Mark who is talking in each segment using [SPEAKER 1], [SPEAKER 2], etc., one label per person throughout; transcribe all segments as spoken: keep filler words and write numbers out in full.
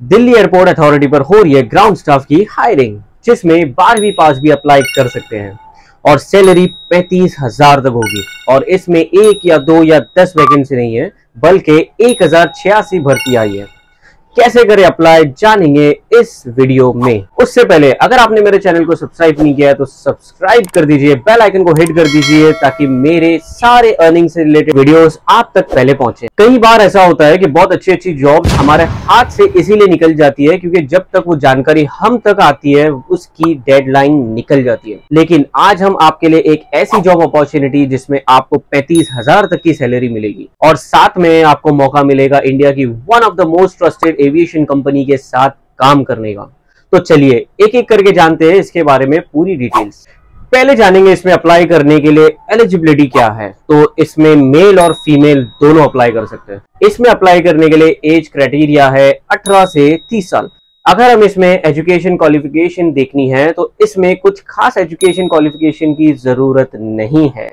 [SPEAKER 1] Delhi airport authority पर हो रही है ग्राउंड स्टाफ की हायरिंग, जिसमें बारहवीं पास भी अप्लाई कर सकते हैं और सैलरी पैंतीस हजार तक होगी। और इसमें एक या दो या दस वैकेंसी नहीं है, बल्कि एक हजार छियासी भर्ती आई है। कैसे करें अप्लाई, जानेंगे इस वीडियो में। उससे पहले अगर आपने मेरे चैनल को सब्सक्राइब नहीं किया है तो सब्सक्राइब कर दीजिए, बेल आइकन को हिट कर दीजिए ताकि मेरे सारे अर्निंग से रिलेटेड वीडियोस आप तक पहले पहुंचे। कई बार ऐसा होता है कि बहुत अच्छी अच्छी जॉब हमारे हाथ से इसीलिए निकल जाती है क्योंकि जब तक वो जानकारी हम तक आती है उसकी डेडलाइन निकल जाती है। लेकिन आज हम आपके लिए एक ऐसी जॉब अपॉर्चुनिटी जिसमें आपको पैंतीस हजार तक की सैलरी मिलेगी और साथ में आपको मौका मिलेगा इंडिया की one of the most trusted aviation company के साथ काम करने का। तो चलिए एक एक करके जानते हैं इसके बारे में पूरी डिटेल्स। पहले जानेंगे इसमें अप्लाई करने के लिए एलिजिबिलिटी क्या है। तो इसमें मेल और फीमेल दोनों अप्लाई कर सकते हैं। इसमें अप्लाई करने के लिए एज क्राइटेरिया है अठारह से तीस साल। अगर हम इसमें एजुकेशन क्वालिफिकेशन देखनी है तो इसमें कुछ खास एजुकेशन क्वालिफिकेशन की जरूरत नहीं है।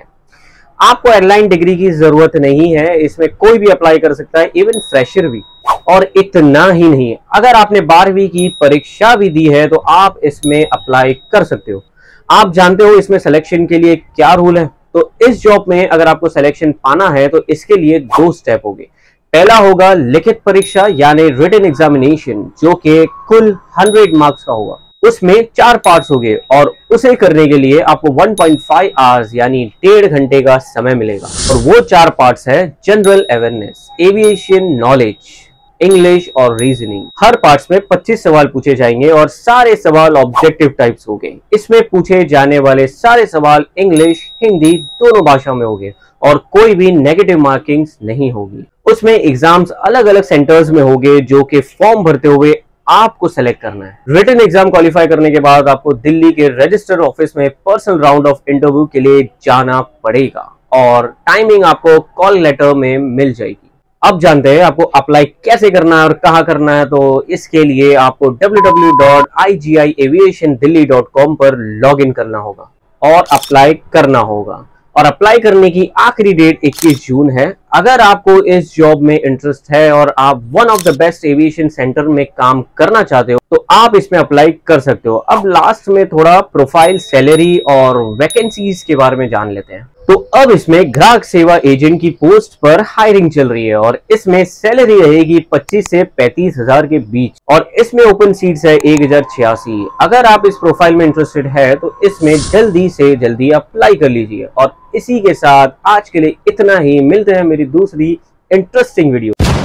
[SPEAKER 1] आपको एयरलाइन डिग्री की जरूरत नहीं है, इसमें कोई भी अप्लाई कर सकता है, इवन फ्रेशर भी। और इतना ही नहीं, अगर आपने बारहवीं की परीक्षा भी दी है तो आप इसमें अप्लाई कर सकते हो। आप जानते हो इसमें सिलेक्शन के लिए क्या रूल है। तो इस जॉब में अगर आपको सिलेक्शन पाना है तो इसके लिए दो स्टेप होंगे। पहला होगा लिखित परीक्षा यानी रिटन एग्जामिनेशन, जो कि कुल हंड्रेड मार्क्स का होगा। उसमें चार पार्ट्स होंगे और उसे करने के लिए आपको वन पॉइंट फाइव आवर्स यानी डेढ़ घंटे का समय मिलेगा। और वो चार पार्ट्स है general awareness, aviation knowledge, English और रीजनिंग। हर पार्ट्स में पच्चीस सवाल पूछे जाएंगे और सारे सवाल ऑब्जेक्टिव टाइप्स होंगे। इसमें पूछे जाने वाले सारे सवाल इंग्लिश हिंदी दोनों भाषा में होंगे और कोई भी नेगेटिव मार्किंग्स नहीं होगी। उसमें एग्जाम्स अलग अलग सेंटर्स में होंगे जो कि फॉर्म भरते हुए आपको सेलेक्ट करना है। रिटन एग्जाम क्वालिफाई करने के बाद आपको दिल्ली के रजिस्टर ऑफिस में पर्सनल राउंड ऑफ इंटरव्यू के लिए जाना पड़ेगा और टाइमिंग आपको कॉल लेटर में मिल जाएगी। अब जानते हैं आपको अप्लाई कैसे करना है और कहां करना है। तो इसके लिए आपको W W W dot I G I aviation Delhi dot com पर लॉग इन करना होगा और अप्लाई करना होगा। और अप्लाई करने की आखिरी डेट इक्कीस जून है। अगर आपको इस जॉब में इंटरेस्ट है और आप one of the best aviation centre में काम करना चाहते हो तो आप इसमें अप्लाई कर सकते हो। अब लास्ट में थोड़ा प्रोफाइल, सैलरी और वैकेंसीज के बारे में जान लेते हैं। तो अब इसमें ग्राहक सेवा एजेंट की पोस्ट पर हायरिंग चल रही है और इसमें सैलरी रहेगी पच्चीस से पैंतीस हजार के बीच और इसमें ओपन सीट्स है एक हजार छियासी। अगर आप इस प्रोफाइल में इंटरेस्टेड है तो इसमें जल्दी से जल्दी अप्लाई कर लीजिए। और इसी के साथ आज के लिए इतना ही। मिलते हैं मेरी दूसरी इंटरेस्टिंग वीडियो।